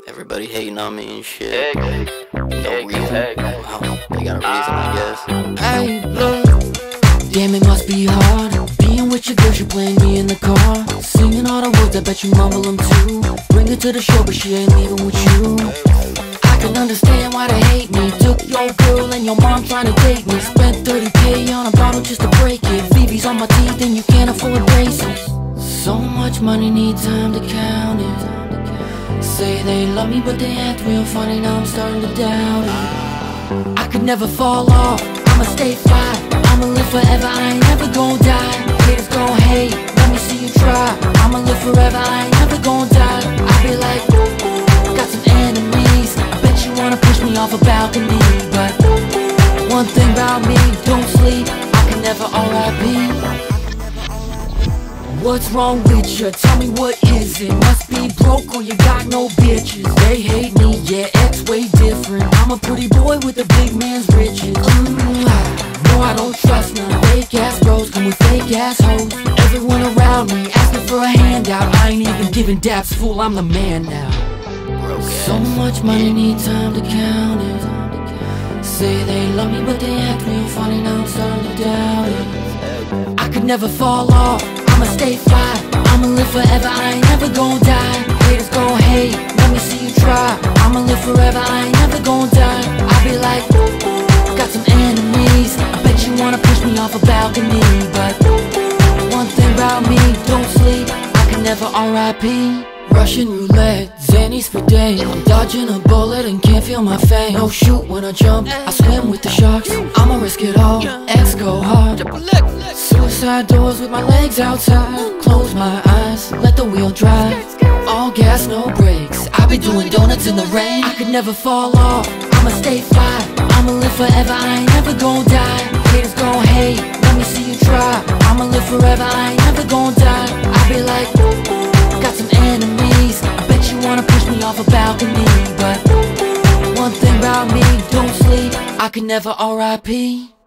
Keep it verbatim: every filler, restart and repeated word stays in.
Everybody hating on me and shit. Egg, egg, No egg, reason. egg. Well, they got a reason, I guess. Hey, look, damn, it must be hard being with your girl, she playing me in the car, singing all the words, I bet you mumble them too. Bring her to the show, but she ain't leaving with you. I can understand why they hate me. Took your girl and your mom trying to date me. Spent thirty K on a bottle just to break it. V V's on my teeth and you can't afford braces. So much money, need time to count it. Say they love me but they act real funny, now I'm starting to doubt it. I could never fall off, I'ma stay fly, I'ma live forever, I ain't never gon' die. Haters gon' hate, let me see you try. I'ma live forever, I ain't never gon' die. I be like, got some enemies, I bet you wanna push me off a balcony. But one thing about me, don't sleep, I can never R I P. What's wrong with you? Tell me what is it? Must be broke or you got no bitches. They hate me, yeah, X way different. I'm a pretty boy with a big man's riches. mm, No, I don't trust none. Fake ass bros come with fake ass hoes. Everyone around me asking for a handout. I ain't even giving daps, fool, I'm the man now. So much money, need time to count it. Say they love me but they act real funny, now I'm starting to doubt it. I could never fall off, I'ma stay fly, I'ma live forever, I ain't never gon' die. Haters gon' hate, let me see you try. I'ma live forever, I ain't never gon' die. I be like, got some enemies, I bet you wanna push me off a balcony. But one thing about me, don't sleep, I can never R I P. Russian roulette, Xannies for days. I'm dodging a bullet and can't feel my fame. No shoot when I jump, I swim with the sharks. I'ma risk it all, X go hard. Suicide doors with my legs outside. Close my eyes, let the wheel drive. All gas, no brakes, I be doing donuts in the rain. I could never fall off, I'ma stay fly, I'ma live forever, I ain't never gon' die. Haters gon' hate, let me see you try. I'ma live forever, I ain't never gon' die. I be like, got some enemies, I bet you wanna push me off a balcony. But one thing about me, don't sleep, I can never R I P.